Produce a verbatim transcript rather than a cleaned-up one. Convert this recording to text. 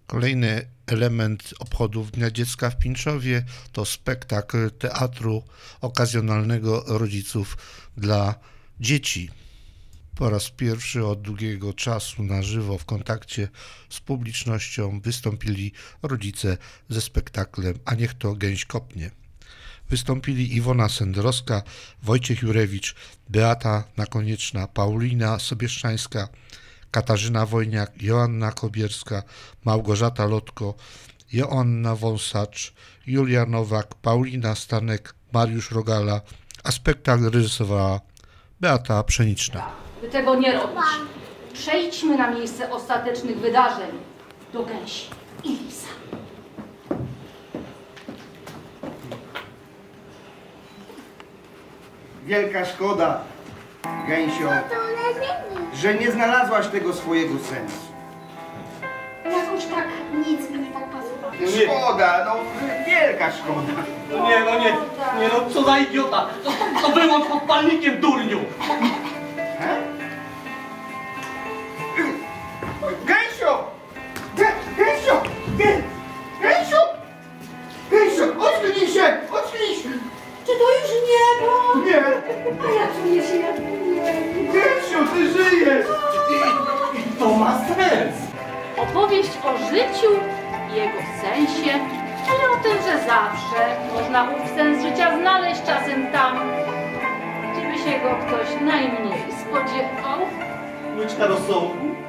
Kolejny element obchodów Dnia Dziecka w Pińczowie to spektakl teatru okazjonalnego rodziców dla dzieci. Po raz pierwszy od długiego czasu na żywo w kontakcie z publicznością wystąpili rodzice ze spektaklem A niech to gęś kopnie. Wystąpili Iwona Sendrowska, Wojciech Jurewicz, Beata Nakonieczna, Paulina Sobieszczańska, Katarzyna Wojniak, Joanna Kobierska, Małgorzata Lotko, Joanna Wąsacz, Julia Nowak, Paulina Stanek, Mariusz Rogala, a spektakl reżyserowała Beata Pszeniczna. By tego nie robić, przejdźmy na miejsce ostatecznych wydarzeń, do gęsi i lisa. Wielka szkoda, Gęsio, że nie znalazłaś tego swojego sensu. Jakoś tak nic mi nie tak pasowało. Szkoda, no wielka szkoda. No nie, no nie, nie no, co za idiota. To, to wyłącz podpalnikiem, durniu. He? Gęsio! Gę- Gęsio! Gę- Gęsio! Gęsio, ocknij się! Ocknij się! Czy to już niebo? Nie! A ja czuję się jak nie. Gęsio, ty żyjesz! I to ma sens. Opowieść o życiu i jego sensie, ale o tym, że zawsze można ów sens życia znaleźć czasem tam, gdzie by się go ktoś najmniej spodziewał. Łyczka rozsądku.